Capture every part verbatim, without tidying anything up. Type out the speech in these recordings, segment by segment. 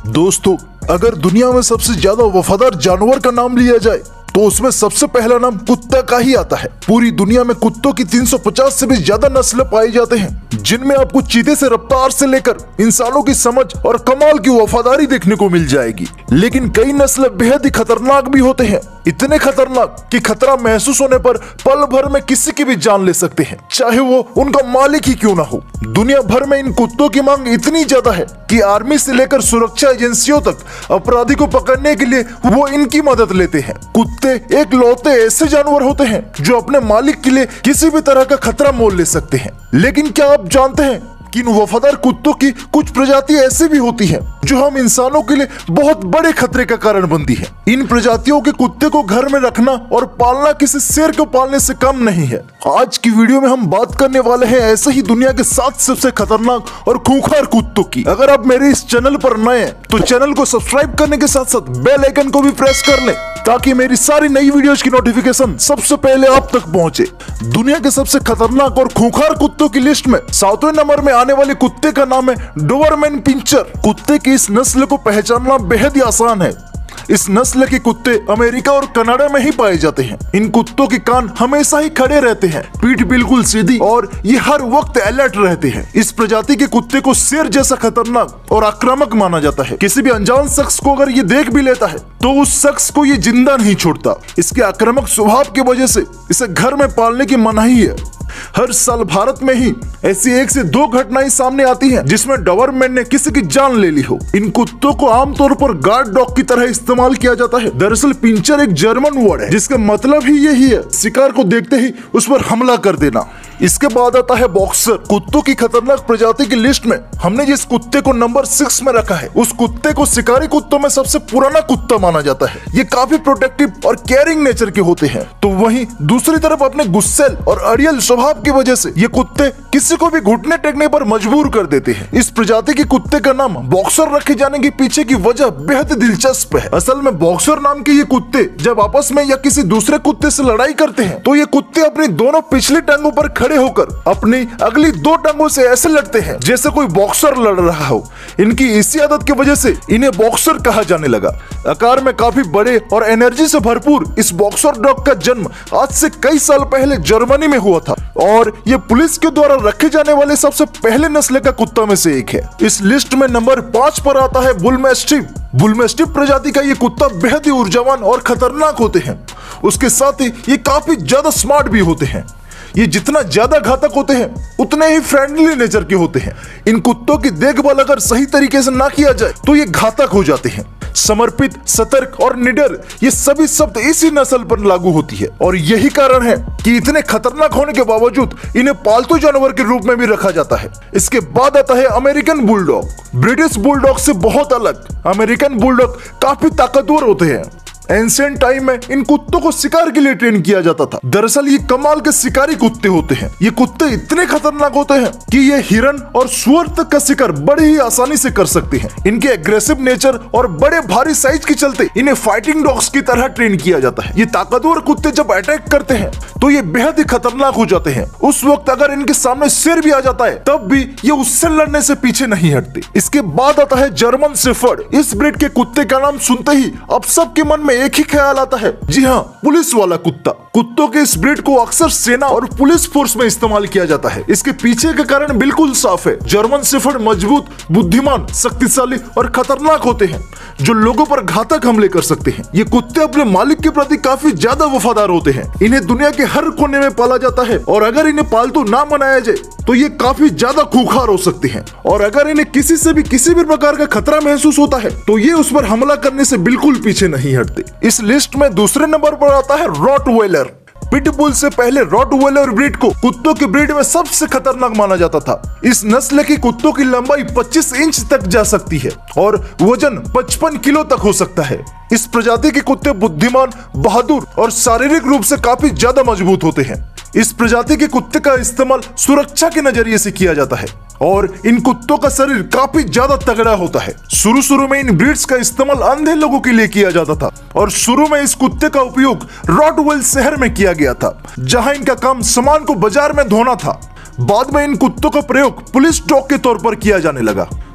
दोस्तों, अगर दुनिया में सबसे ज्यादा वफादार जानवर का नाम लिया जाए तो उसमें सबसे पहला नाम कुत्ता का ही आता है। पूरी दुनिया में कुत्तों की तीन सौ पचास से भी ज्यादा नस्लें पाई जाते हैं, जिनमें आपको चीते से रफ्तार से लेकर इंसानों की समझ और कमाल की वफादारी देखने को मिल जाएगी। लेकिन कई नस्लें बेहद ही खतरनाक भी होते हैं, इतने खतरनाक कि खतरा महसूस होने पर पल भर में किसी की भी जान ले सकते हैं, चाहे वो उनका मालिक ही क्यों ना हो। दुनिया भर में इन कुत्तों की मांग इतनी ज्यादा है कि आर्मी से लेकर सुरक्षा एजेंसियों तक अपराधी को पकड़ने के लिए वो इनकी मदद लेते हैं। कुत्ते एक लौते ऐसे जानवर होते हैं जो अपने मालिक के लिए किसी भी तरह का खतरा मोल ले सकते हैं। लेकिन क्या आप जानते हैं कि इन वफादार कुत्तों की कुछ प्रजातियां ऐसी भी होती हैं जो हम इंसानों के लिए बहुत बड़े खतरे का कारण बनती हैं। इन प्रजातियों के कुत्ते को घर में रखना और पालना किसी शेर को पालने से कम नहीं है। आज की वीडियो में हम बात करने वाले हैं ऐसे ही दुनिया के सात सबसे खतरनाक और खूंखार कुत्तों की। अगर आप मेरे इस चैनल पर नए हैं तो चैनल को सब्सक्राइब करने के साथ साथ बेल आइकन को भी प्रेस कर लें, ताकि मेरी सारी नई वीडियोस की नोटिफिकेशन सबसे पहले आप तक पहुंचे। दुनिया के सबसे खतरनाक और खूंखार कुत्तों की लिस्ट में सातवें नंबर में आने वाले कुत्ते का नाम है डोबरमैन पिंचर। कुत्ते की इस नस्ल को पहचानना बेहद ही आसान है। इस नस्ल के कुत्ते अमेरिका और कनाडा में ही पाए जाते हैं। इन कुत्तों के कान हमेशा ही खड़े रहते हैं, पीठ बिल्कुल सीधी और ये हर वक्त अलर्ट रहते हैं। इस प्रजाति के कुत्ते को शेर जैसा खतरनाक और आक्रामक माना जाता है। किसी भी अनजान शख्स को अगर ये देख भी लेता है तो उस शख्स को ये जिंदा नहीं छोड़ता। इसके आक्रामक स्वभाव की वजह से इसे घर में पालने की मनाही है। हर साल भारत में ही ऐसी एक से दो घटनाएं सामने आती हैं जिसमें डोबरमैन ने किसी की जान ले ली हो। इन कुत्तों को आमतौर पर गार्ड डॉग की तरह इस्तेमाल किया जाता है। दरअसल पिंचर एक जर्मन वर्ड है जिसका मतलब ही यही है, शिकार को देखते ही उस पर हमला कर देना। इसके बाद आता है बॉक्सर। कुत्तों की खतरनाक प्रजाति की लिस्ट में हमने जिस कुत्ते को नंबर सिक्स में रखा है, उस कुत्ते को शिकारी कुत्तों में सबसे पुराना कुत्ता माना जाता है। ये काफी प्रोटेक्टिव और केयरिंग नेचर के होते हैं। तो वहीं दूसरी तरफ अपने गुस्सेल और अड़ियल स्वभाव की वजह से ये कुत्ते किसी को भी घुटने टेकने पर मजबूर कर देते हैं। इस प्रजाति के कुत्ते का नाम बॉक्सर रखे जाने के पीछे की वजह बेहद दिलचस्प है। असल में बॉक्सर नाम के ये कुत्ते जब आपस में या किसी दूसरे कुत्ते से लड़ाई करते हैं तो ये कुत्ते अपनी दोनों पिछली टांगों पर खड़े होकर अपनी अगली दो टांगों से ऐसे लड़ते हैं जैसे कोई बॉक्सर लड़ रहा हो। इनकी इसी आदत की वजह से इन्हें बॉक्सर कहा जाने लगा। आकार में काफी बड़े और एनर्जी से भरपूर इस बॉक्सर डॉग का जन्म आज से कई साल पहले जर्मनी में हुआ था और ये पुलिस के द्वारा रखे जाने वाले सबसे पहले नस्ल का कुत्ता में से एक है। इस लिस्ट में नंबर पांच पर आता है बुल मैस्टिफ। बुल मैस्टिफ प्रजाति का ये कुत्ता बेहद ही ऊर्जावान और खतरनाक होते हैं। उसके साथ ही ये काफी ज्यादा स्मार्ट भी होते हैं। ये जितना ज्यादा घातक होते हैं उतने ही फ्रेंडली नेचर के होते हैं। इन कुत्तों की देखभाल अगर सही तरीके से ना किया जाए तो ये घातक हो जाते हैं। समर्पित, सतर्क और निडर, ये सभी शब्द इसी नस्ल पर लागू होती है और यही कारण है कि इतने खतरनाक होने के बावजूद इन्हें पालतू जानवर के रूप में भी रखा जाता है। इसके बाद आता है अमेरिकन बुलडॉग। ब्रिटिश बुलडॉग से बहुत अलग अमेरिकन बुलडॉग काफी ताकतवर होते हैं। एंशिएंट टाइम में इन कुत्तों को शिकार के लिए ट्रेन किया जाता था। दरअसल ये कमाल के शिकारी कुत्ते होते हैं। ये कुत्ते इतने खतरनाक होते हैं कि ये हिरन और सुअर तक का शिकार बड़ी ही आसानी से कर सकते हैं। इनके एग्रेसिव नेचर और बड़े भारी साइज के चलते इन्हें फाइटिंग डॉग्स की तरह ट्रेन किया जाता है। ये ताकतवर कुत्ते जब अटैक करते हैं तो ये बेहद ही खतरनाक हो जाते हैं। उस वक्त अगर इनके सामने शेर भी आ जाता है तब भी ये उससे लड़ने से पीछे नहीं हटते। इसके बाद आता है जर्मन शेफर्ड। इस ब्रीड के कुत्ते का नाम सुनते ही अब सबके मन में एक ही ख्याल आता है, जी हाँ, पुलिस वाला कुत्ता। कुत्तों के इस ब्रीड को अक्सर सेना और पुलिस फोर्स में इस्तेमाल किया जाता है। इसके पीछे का कारण बिल्कुल साफ है। जर्मन शेफर्ड मजबूत, बुद्धिमान, शक्तिशाली और खतरनाक होते हैं जो लोगों पर घातक हमले कर सकते हैं। ये कुत्ते अपने मालिक के प्रति काफी ज्यादा वफादार होते हैं। इन्हें दुनिया के हर कोने में पाला जाता है और अगर इन्हें पालतू ना बनाया जाए तो ये काफी ज्यादा खूंखार हो सकते हैं और अगर इन्हें किसी से भी किसी भी प्रकार का खतरा महसूस होता है तो ये उस पर हमला करने से बिल्कुल पीछे नहीं हटते। इस लिस्ट में दूसरे नंबर पर आता है रॉटवेलर। पिटबुल से पहले रॉटवेलर ब्रीड को कुत्तों की ब्रीड में सबसे खतरनाक माना जाता था। इस नस्ल की कुत्तों की लंबाई पच्चीस इंच तक जा सकती है और वजन पचपन किलो तक हो सकता है। इस प्रजाति के कुत्ते बुद्धिमान, बहादुर और शारीरिक रूप से काफी ज्यादा मजबूत होते हैं। इस प्रजाति के कुत्ते का इस्तेमाल सुरक्षा के नजरिए से किया जाता है और इन कुत्तों का शरीर काफी ज्यादा तगड़ा होता है। शुरू शुरू में इन ब्रीड्स का इस्तेमाल अंधे लोगों के लिए किया जाता था और शुरू में इस कुत्ते का उपयोग रॉटवेल शहर में किया गया था, जहां इनका काम सामान को बाजार में ढोना था। बाद में इन कुत्तों का प्रयोग पुलिस डॉग के तौर पर किया जाने लगा।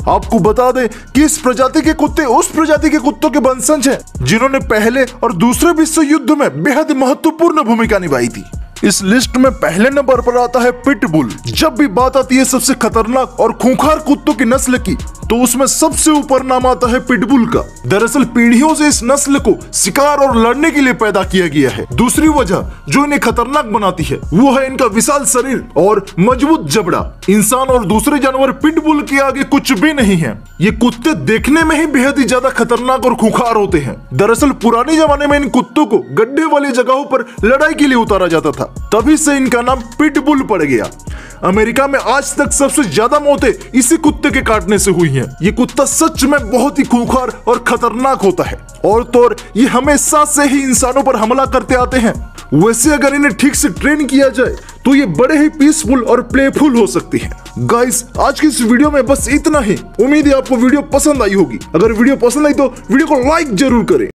आपको बता दें कि इस प्रजाति के कुत्ते उस प्रजाति के कुत्तों के वंशज हैं जिन्होंने पहले और दूसरे विश्व युद्ध में बेहद महत्वपूर्ण भूमिका निभाई थी। इस लिस्ट में पहले नंबर पर आता है पिटबुल। जब भी बात आती है सबसे खतरनाक और खूंखार कुत्तों की नस्ल की, तो उसमें सबसे ऊपर नाम आता है पिटबुल का। दरअसल पीढ़ियों से इस नस्ल को शिकार और लड़ने के लिए पैदा किया गया है। दूसरी वजह जो इन्हें खतरनाक बनाती है वो है इनका विशाल शरीर और मजबूत जबड़ा। इंसान और दूसरे जानवर पिटबुल के आगे कुछ भी नहीं है। ये कुत्ते देखने में ही बेहद ही ज्यादा खतरनाक और खूंखार होते हैं। दरअसल पुराने जमाने में इन कुत्तों को गड्ढे वाली जगहों पर लड़ाई के लिए उतारा जाता था, तभी से इनका नाम पिटबुल पड़ गया। अमेरिका में आज तक सबसे ज्यादा मौतें इसी कुत्ते के काटने से हुई हैं। ये कुत्ता सच में बहुत ही खूंखार और खतरनाक होता है, और तो और ये हमेशा से ही इंसानों पर हमला करते आते हैं। वैसे अगर इन्हें ठीक से ट्रेन किया जाए तो ये बड़े ही पीसफुल और प्लेफुल हो सकती हैं। गाइस, आज की इस वीडियो में बस इतना ही। उम्मीद है आपको वीडियो पसंद आई होगी। अगर वीडियो पसंद आई तो वीडियो को लाइक जरूर करें।